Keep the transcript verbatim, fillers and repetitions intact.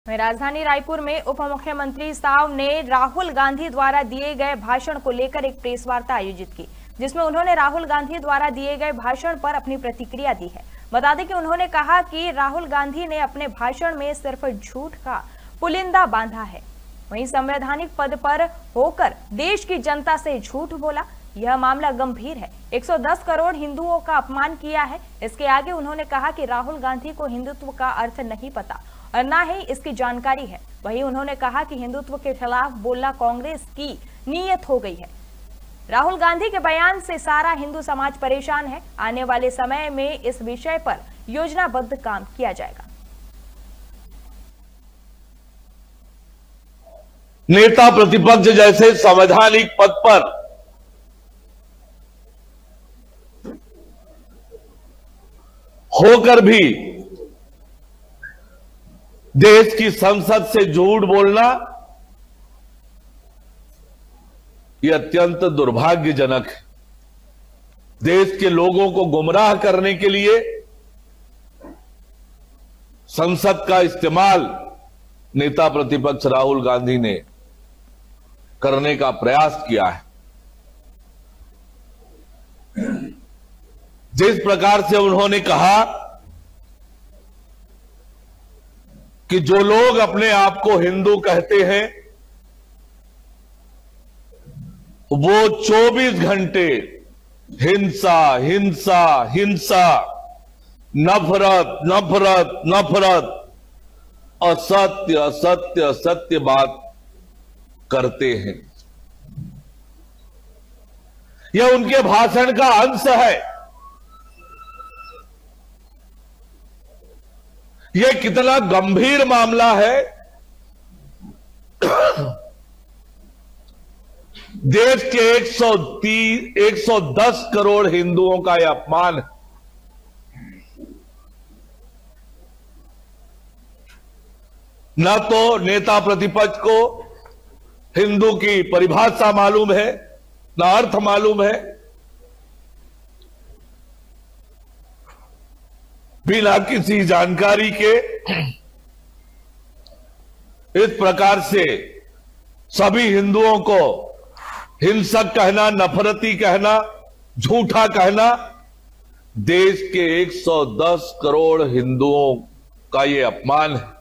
राजधानी रायपुर में उप मुख्यमंत्री साव ने राहुल गांधी द्वारा दिए गए भाषण को लेकर एक प्रेस वार्ता आयोजित की, जिसमें उन्होंने राहुल गांधी द्वारा दिए गए भाषण पर अपनी प्रतिक्रिया दी है। बता दें कि उन्होंने कहा कि राहुल गांधी ने अपने भाषण में सिर्फ झूठ का पुलिंदा बांधा है, वहीं संवैधानिक पद पर होकर देश की जनता से झूठ बोला। यह मामला गंभीर है। एक सौ दस करोड़ हिंदुओं का अपमान किया है। इसके आगे उन्होंने कहा कि राहुल गांधी को हिंदुत्व का अर्थ नहीं पता और न ही इसकी जानकारी है। वहीं उन्होंने कहा कि हिंदुत्व के खिलाफ बोलना कांग्रेस की नीयत हो गई है। राहुल गांधी के बयान से सारा हिंदू समाज परेशान है। आने वाले समय में इस विषय पर योजनाबद्ध काम किया जाएगा। नेता प्रतिपक्ष जैसे संवैधानिक पद पर होकर भी देश की संसद से झूठ बोलना यह अत्यंत दुर्भाग्यजनक है। देश के लोगों को गुमराह करने के लिए संसद का इस्तेमाल नेता प्रतिपक्ष राहुल गांधी ने करने का प्रयास किया है। जिस प्रकार से उन्होंने कहा कि जो लोग अपने आप को हिंदू कहते हैं वो चौबीस घंटे हिंसा हिंसा हिंसा नफरत नफरत नफरत असत्य असत्य असत्य बात करते हैं। यह उनके भाषण का अंश है। यह कितना गंभीर मामला है। देश के एक सौ तीस एक सौ दस करोड़ हिंदुओं का यह अपमान है। न तो नेता प्रतिपक्ष को हिंदू की परिभाषा मालूम है, न अर्थ मालूम है। बिना किसी जानकारी के इस प्रकार से सभी हिंदुओं को हिंसक कहना, नफरती कहना, झूठा कहना, देश के एक सौ दस करोड़ हिंदुओं का ये अपमान है।